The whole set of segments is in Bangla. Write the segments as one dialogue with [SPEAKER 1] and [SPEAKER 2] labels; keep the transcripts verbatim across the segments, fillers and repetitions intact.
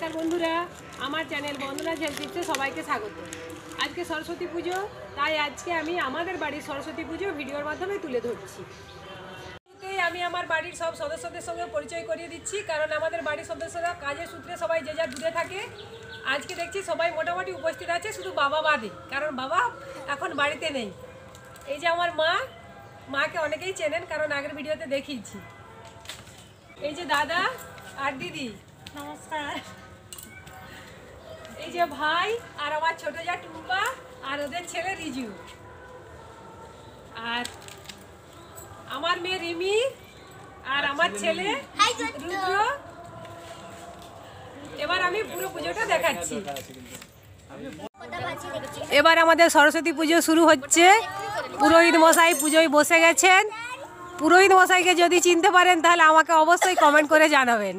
[SPEAKER 1] नमस्कार बंधुरा आमार चैनल बंदना टिप्से सबाइके स्वागत। आज के सरस्वती पुजो ताई आज के आमी आमादेर बाड़ीर सरस्वती पुजो भिडियोर माध्यमे तुले धरछि। आमी आमार बाड़ीर सब सदस्यदेर संगे परिचय करिये दिচ্ছি कारण आमादेर बाड़ीर सदस्यरा काजेर सूत्रे सबाई जे जार दूरे थाके। आज के देखछि सबाई मोटामुटी उपस्थित आछे शुधु बाबा बादे कारण बाबा एखन बाड़ीते नेই। এই যে আমার মা মাকে অনেকেই চেনেন কারণ আগের ভিডিওতে দেখিয়েছি। এই যে দাদা আর দিদি নমস্কার। এই যে ভাই আর আমার ছোট যা টুম্পা আর ওদের ছেলে রিজু আর আমার মেয়ে রিমি আর আমার ছেলে রুদ্র। এবার আমি পুরো পুজোটা দেখাচ্ছি। এবার আমাদের সরস্বতী পুজো শুরু হচ্ছে। পুরোহিত মশাই পুজোয় বসে গেছেন। পুরোহিত মশাইকে যদি চিনতে পারেন তাহলে আমাকে অবশ্যই কমেন্ট করে জানাবেন।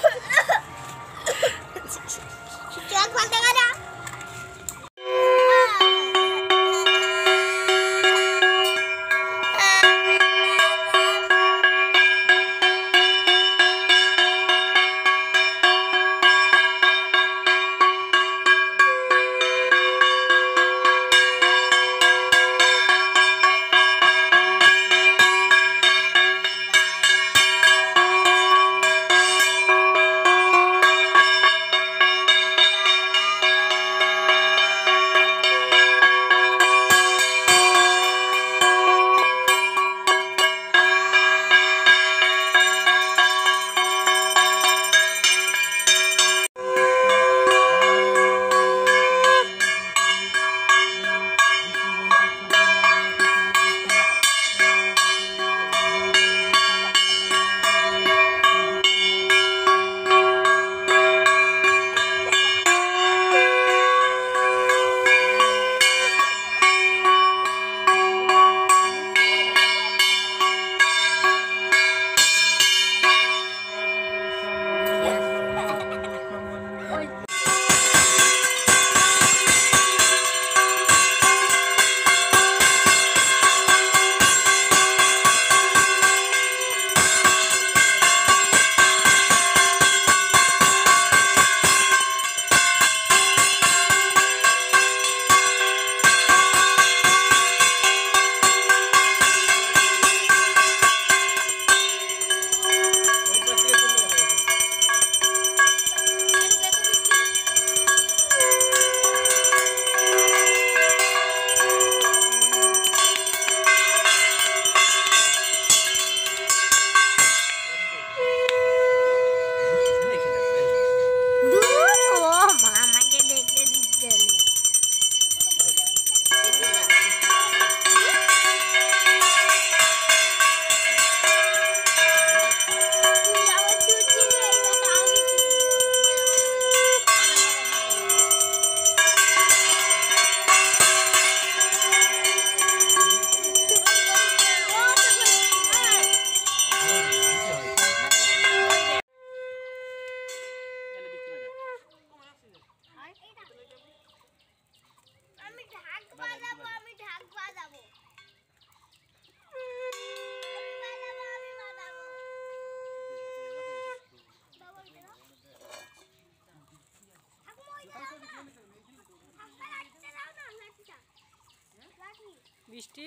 [SPEAKER 1] বৃষ্টি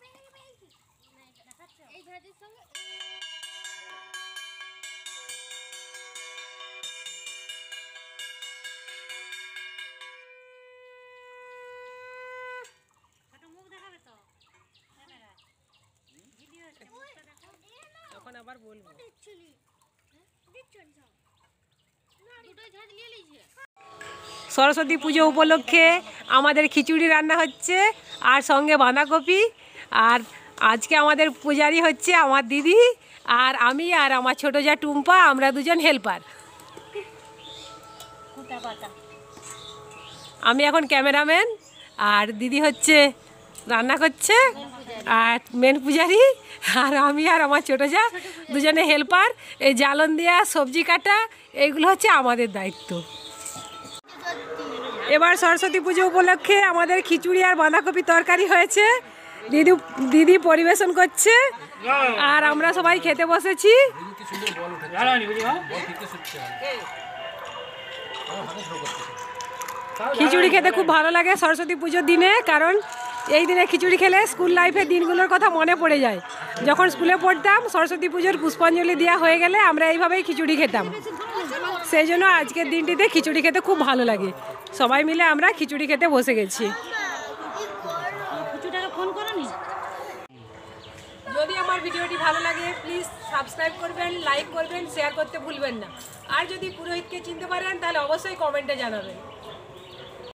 [SPEAKER 1] তখন আবার বলবো। সরস্বতী পুজো উপলক্ষে আমাদের খিচুড়ি রান্না হচ্ছে আর সঙ্গে বাঁধাকপি। আর আজকে আমাদের পূজারি হচ্ছে আমার দিদি আর আমি আর আমার ছোট যা টুম্পা, আমরা দুজন হেল্পার। আমি এখন ক্যামেরাম্যান আর দিদি হচ্ছে রান্না করছে আর মেন পূজারি আর আমি আর আমার ছোট যা দুজনে হেল্পার। এই জ্বালন দেওয়া সবজি কাটা এইগুলো হচ্ছে আমাদের দায়িত্ব। এবার সরস্বতী পুজো উপলক্ষে আমাদের খিচুড়ি আর বাঁধাকপি তরকারি হয়েছে। দিদি দিদি পরিবেশন করছে আর আমরা সবাই খেতে বসেছি। খিচুড়ি খেতে খুব ভালো লাগে সরস্বতী পুজোর দিনে, কারণ এই দিনে খিচুড়ি খেলে স্কুল লাইফের দিনগুলোর কথা মনে পড়ে যায়। যখন স্কুলে পড়তাম সরস্বতী পুজোর পুষ্পাঞ্জলি দেওয়া হয়ে গেলে আমরা এইভাবেই খিচুড়ি খেতাম। সেই জন্য আজকের দিনটিতে খিচুড়ি খেতে খুব ভালো লাগে। সবাই মিলে আমরা খিচুড়ি খেতে বসে গেছি। যদি আমার ভিডিওটি ভালো লাগে প্লিজ সাবস্ক্রাইব করবেন, লাইক করবেন, শেয়ার করতে ভুলবেন না। আর যদি পুরোহিতকে চিনতে পারেন তাহলে অবশ্যই কমেন্টে জানাবেন।